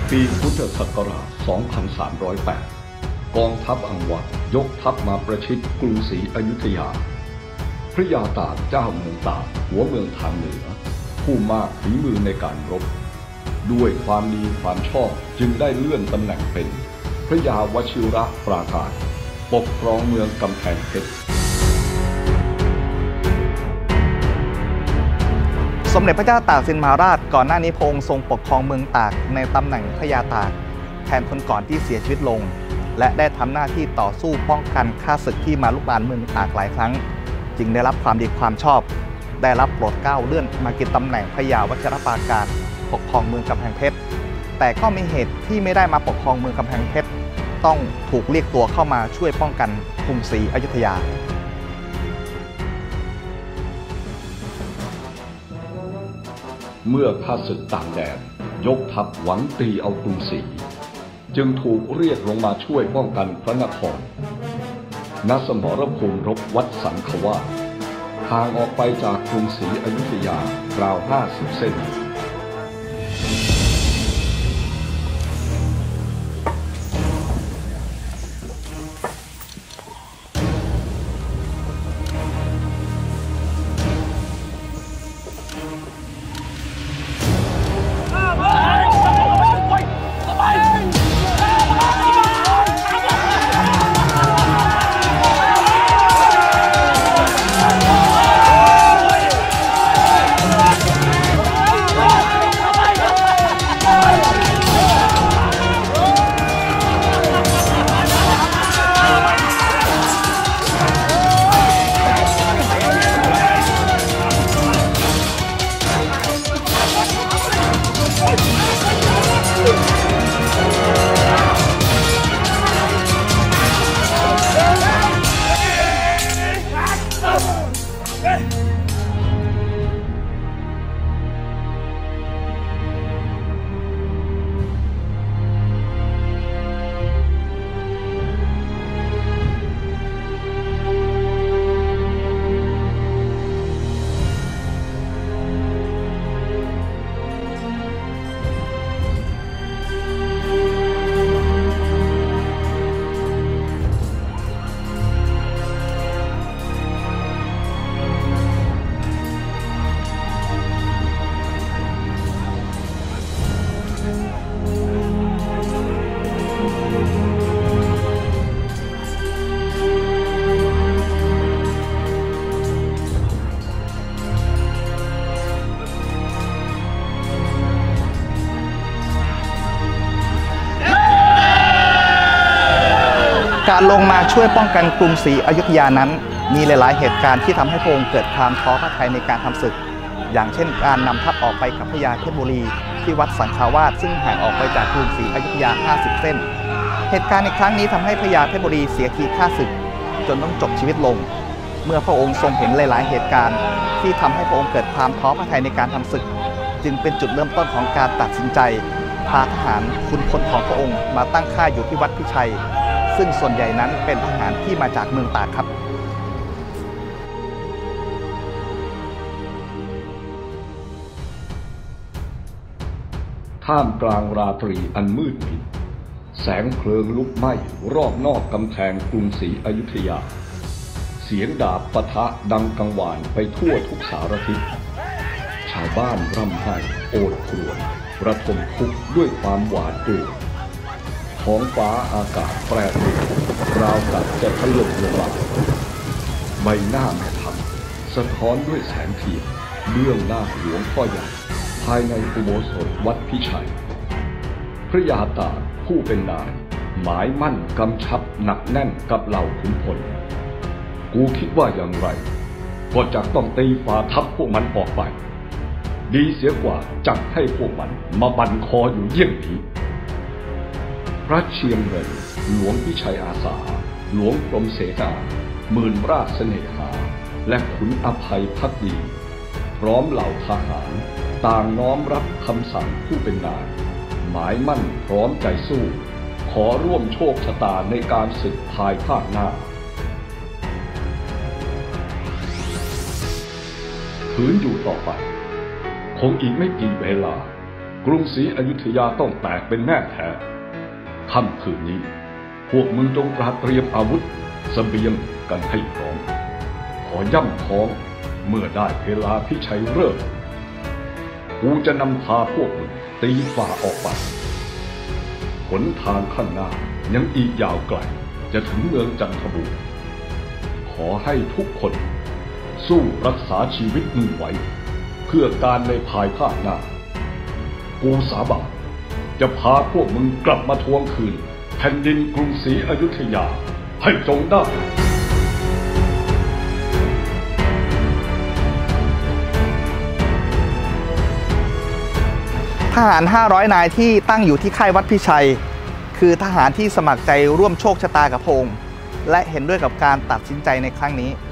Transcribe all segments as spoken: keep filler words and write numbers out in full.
ปีพุทธศักราช สองพันสามร้อยแปด กองทัพอังวะยกทัพมาประชิดกรุงศรีอยุธยาพระยาตากเจ้าเมืองตากหัวเมืองทางเหนือผู้มากฝีมือในการรบด้วยความดีความชอบจึงได้เลื่อนตำแหน่งเป็นพระยาวชิระปราการปกครองเมืองกำแพงเพชรสมเด็จพระเจ้าตากสินมหาราชก่อนหน้านี้พระองค์ทรงปกครองเมืองตากในตำแหน่งพระยาตากแทนคนก่อนที่เสียชีวิตลงและได้ทำหน้าที่ต่อสู้ป้องกันข้าศึกที่มาลุกรานเมืองตากหลายครั้งจึงได้รับความดีความชอบได้รับโปรดเกล้าเลื่อนมากินตำแหน่งพระยาวชิรปราการปกครองเมืองกำแพงเพชรแต่ก็มีเหตุที่ไม่ได้มาปกครองเมืองกำแพงเพชรต้องถูกเรียกตัวเข้ามาช่วยป้องกันกรุงศรีอยุธยาเมื่อข้าศึกต่างแดนยกทัพหวังตีเอากรุงศรีจึงถูกเรียกลงมาช่วยป้องกันพระนครณสมรภูมิรบวัดสังขวาสห่างออกไปจากกรุงศรีอยุธยาราวห้าสิบเส้นการลงมาช่วยป้องกันกรุงศรีอยุธยานั้นมีหลายๆเหตุการณ์ที่ทำให้พระองค์เกิดความท้อพระทัยในการทำศึกอย่างเช่นการนำทัพออกไปกับพระยาเพชรบุรีที่วัดสังขาวาสซึ่งห่างออกไปจากกรุงศรีอยุธยาห้าสิบเส้นเหตุการณ์ในครั้งนี้ทำให้พระยาเพชรบุรีเสียทีฆ่าศึกจนต้องจบชีวิตลงเมื่อพระองค์ทรงเห็นหลายๆเหตุการณ์ที่ทำให้พระองค์เกิดความท้อพระทัยในการทำศึกจึงเป็นจุดเริ่มต้นของการตัดสินใจพาทหารขุนพลของพระองค์มาตั้งค่ายอยู่ที่วัดพิชัยซึ่งส่วนใหญ่นั้นเป็นทหารที่มาจากเมืองตากครับท่ามกลางราตรีอันมืดมิดแสงเพลิงลุกไหม้รอบนอกกำแพงกรุงศรีอยุธยาเสียงดาบปะทะดังกังวานไปทั่วทุกสารทิศชาวบ้านร่ำไห้โอดครวญระทมทุกข์ด้วยความหวาดกลัวท้องฟ้าอากาศแปรปรวนราวกับจะถล่มลงมาใบหน้าแม่ทัพสะท้อนด้วยแสงเทียนเบื้องหน้าหลวงพ่อใหญ่ภายในอุโบสถวัดพิชัยพระยาตากผู้เป็นนายหมายมั่นกำชับหนักแน่นกับเหล่าขุนพลกูคิดว่าอย่างไรก็จะต้องตีฝ่าทัพพวกมันออกไปดีเสียกว่าจักให้พวกมันมาบั่นคออยู่เยี่ยงนี้พระเชียงเริงหลวงพิชัยอาสาหลวงกรมเสนาหมื่นราชเสน่หาและขุนอภัยภักดีพร้อมเหล่าทหารต่างน้อมรับคำสั่งผู้เป็นนายหมายมั่นพร้อมใจสู้ขอร่วมโชคชะตาในการศึกภายภาคหน้าผืนอยู่ต่อไปคงอีกไม่กี่เวลากรุงศรีอยุธยาต้องแตกเป็นแน่แท้ค่ำคืนนี้พวกมึงจงตระเตรียมอาวุธเสบียงกันให้พร้อมขอย่ำท้องเมื่อได้เวลาพิชัยเริ่มกูจะนำพาพวกมึงตีฝ่าออกไปหนทางข้างหน้ายังอีกยาวไกลจะถึงเมืองจันทบุรีขอให้ทุกคนสู้รักษาชีวิตมึงไว้เพื่อการในภายภาคหน้ากูสาบานจะพาพวกมึงกลับมาทวงคืนแผ่นดินกรุงศรีอยุธยาให้จงได้ทหารห้าร้อยนายที่ตั้งอยู่ที่ค่ายวัดพิชัยคือทหารที่สมัครใจร่วมโชคชะตากับพระองค์และเห็นด้วยกับการตัดสินใจในครั้งนี้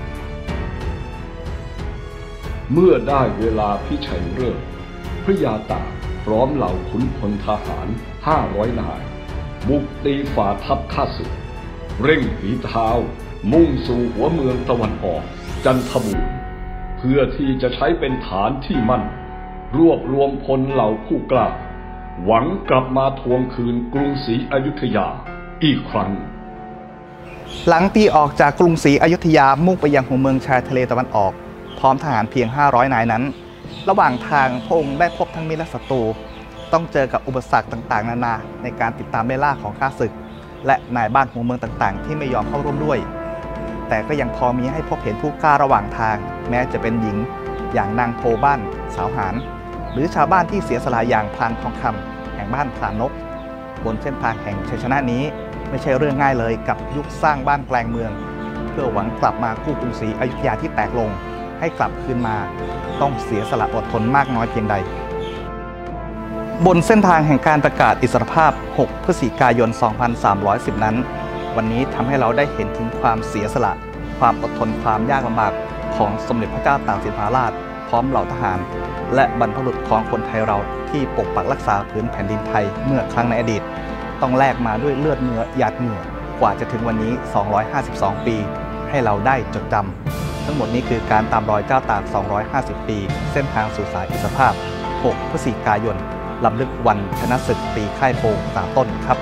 เมื่อได้เวลาพิชัยเริ่มพระยาตากพร้อมเหล่าขุนพลทหารห้าร้อยนายบุกตีฝ่าทัพข้าศึกเร่งฝีเท้ามุ่งสู่หัวเมืองตะวันออกจันทบุรีเพื่อที่จะใช้เป็นฐานที่มั่นรวบรวมพลเหล่าผู้กล้าหวังกลับมาทวงคืนกรุงศรีอยุธยาอีกครั้งหลังตีออกจากกรุงศรีอยุธยามุ่งไปยังหัวเมืองชายทะเลตะวันออกพร้อมทหารเพียงห้าร้อยนายนั้นระหว่างทางพระองค์ได้พบทั้งมิตรและศัตรูต้องเจอกับอุปสรรคต่างๆนานาในการติดตามไล่ล่าของข้าศึกและนายบ้านหัวเมืองต่างๆที่ไม่ยอมเข้าร่วมด้วยแต่ก็ยังพอมีให้พบเห็นผู้กล้าระหว่างทางแม้จะเป็นหญิงอย่างนางโพบ้านสาวหานหรือชาวบ้านที่เสียสละอย่างพลานทองคำแห่งบ้านพลานนกบนเส้นทางแห่งชัยชนะนี้ไม่ใช่เรื่องง่ายเลยกับยุคสร้างบ้านแปลงเมืองเพื่อหวังกลับมากู้กรุงศรีอยุธยาที่แตกลงให้กลับคืนมาต้องเสียสละอดทนมากน้อยเพียงใดบนเส้นทางแห่งการประกาศอิสรภาพหกพฤศจิกายนสองพันสามร้อยสิบนั้นวันนี้ทำให้เราได้เห็นถึงความเสียสละความอดทนความยากลำบากของสมเด็จพระเจ้าตากสินมหาราชพร้อมเหล่าทหารและบรรพบุรุษของคนไทยเราที่ปกปักรักษาพื้นแผ่นดินไทยเมื่อครั้งในอดีตต้องแลกมาด้วยเลือดเนื้อหยาดเหงื่อกว่าจะถึงวันนี้สองร้อยห้าสิบสองปีให้เราได้จดจำทั้งหมดนี้คือการตามรอยเจ้าตากสองร้อยห้าสิบปีเส้นทางสู่สายอิสรภาพหกพฤศจิกายนลำลึกวันชนะศึกตีค่ายโป่งสามต้นครับ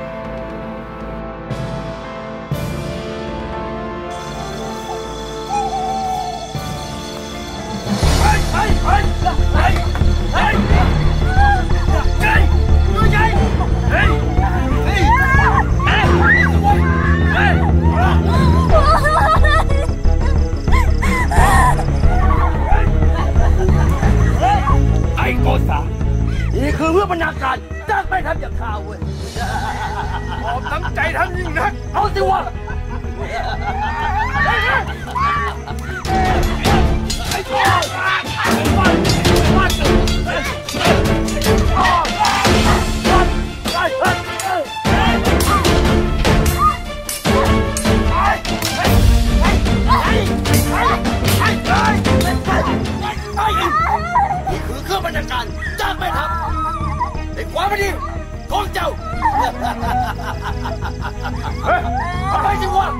นี่คือเพื่อบรรณาการจ้างไม่ทำอย่างข่าวเว้ยผมตั้งใจทำยิ่งนักเอาสิวะนี่คือเครื่องบรรณาการจ้างไม่ทำในความไม่ดีของเจ้าเอาไปสิวะ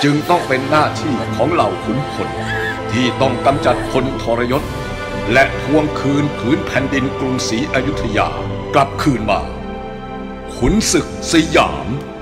จึงต้องเป็นหน้าที่ของเหล่าขุนพลที่ต้องกำจัดคนทรยศและทวงคืนผืนแผ่นดินกรุงศรีอยุธยากลับคืนมาขุนศึกสยาม